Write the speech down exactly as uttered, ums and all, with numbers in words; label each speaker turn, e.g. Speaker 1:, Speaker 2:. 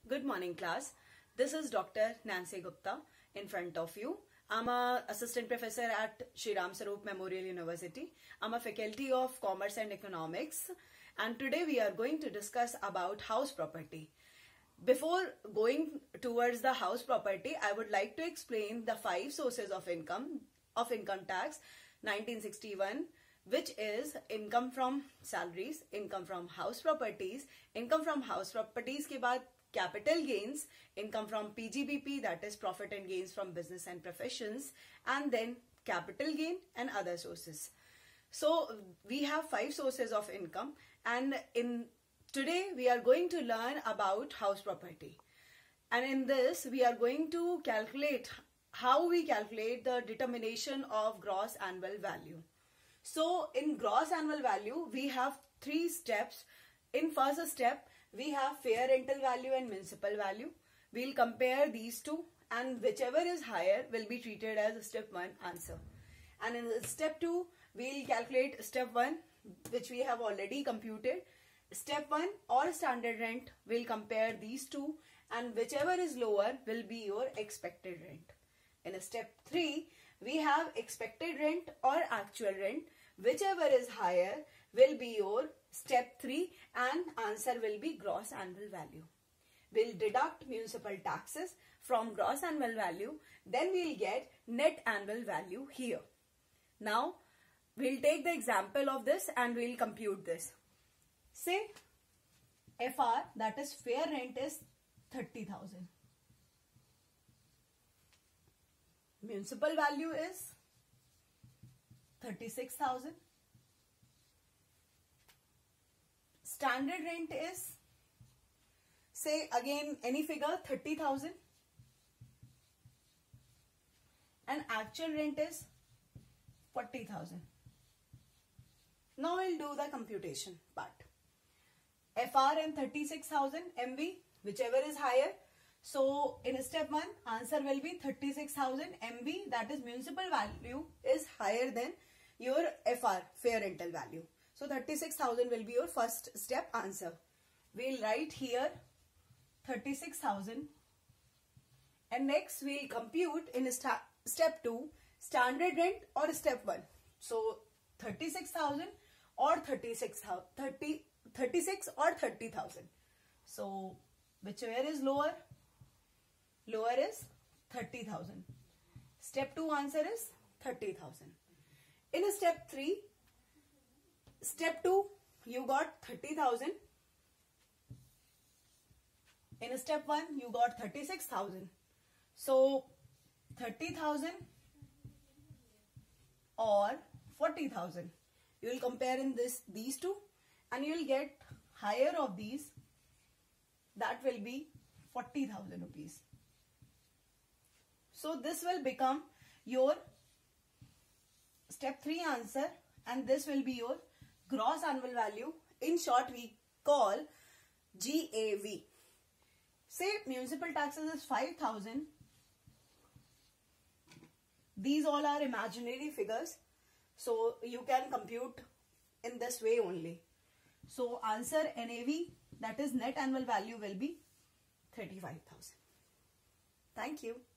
Speaker 1: Good morning, class. This is Doctor Nancy Gupta in front of you. I'm a assistant professor at Shri Ram Saroop Memorial University. I'm a faculty of Commerce and Economics, and today we are going to discuss about house property. Before going towards the house property, I would like to explain the five sources of income of income tax nineteen sixty-one, which is income from salaries, income from house properties, income from house properties के बाद capital gains, income from P G B P, that is profit and gains from business and professions, and then capital gain and other sources. So we have five sources of income, and in today we are going to learn about house property, and in this we are going to calculate how we calculate the determination of gross annual value. So in gross annual value we have three steps. In first step we have fair rental value and municipal value. We'll compare these two, and whichever is higher will be treated as step one answer. And in step two we'll calculate step one, which we have already computed. Step one or standard rent, we'll compare these two, and whichever is lower will be your expected rent. In step three we have expected rent or actual rent. Whichever is higher will be your step three, and answer will be gross annual value. We'll deduct municipal taxes from gross annual value, then we'll get net annual value here. Now we'll take the example of this and we'll compute this. Say F R, that is fair rent, is thirty thousand. Municipal value is thirty-six thousand. Standard rent is, say again any figure, thirty thousand. And actual rent is forty thousand. Now we'll do the computation part. F R and thirty-six thousand M V, whichever is higher. So in step one, answer will be thirty-six thousand M V, that is municipal value is higher than your F R, fair rental value. So thirty-six thousand will be your first step answer. We'll write here thirty-six thousand, and next we'll compute in step two standard rent or step one. So thirty-six thousand or thirty-six thousand, thirty, thirty-six or thirty thousand. So whichever is lower, lower is thirty thousand. Step two answer is thirty thousand. In step three, step two you got thirty thousand. In step one you got thirty-six thousand. So thirty thousand or forty thousand. You will compare in this these two, and you will get higher of these, that will be forty thousand rupees. So this will become your step three answer, and this will be your gross annual value. In short we call G A V. Say municipal taxes is five thousand. These all are imaginary figures, so you can compute in this way only. So answer N A V, that is net annual value, will be thirty-five thousand. Thank you.